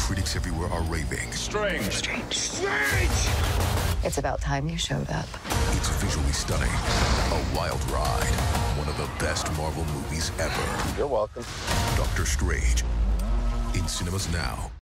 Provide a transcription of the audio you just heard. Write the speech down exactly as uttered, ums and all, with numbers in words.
critics everywhere are raving. Strange. Strange. Strange! It's about time you showed up. It's visually stunning, a wild ride, one of the best Marvel movies ever. You're welcome. Doctor Strange, in cinemas now.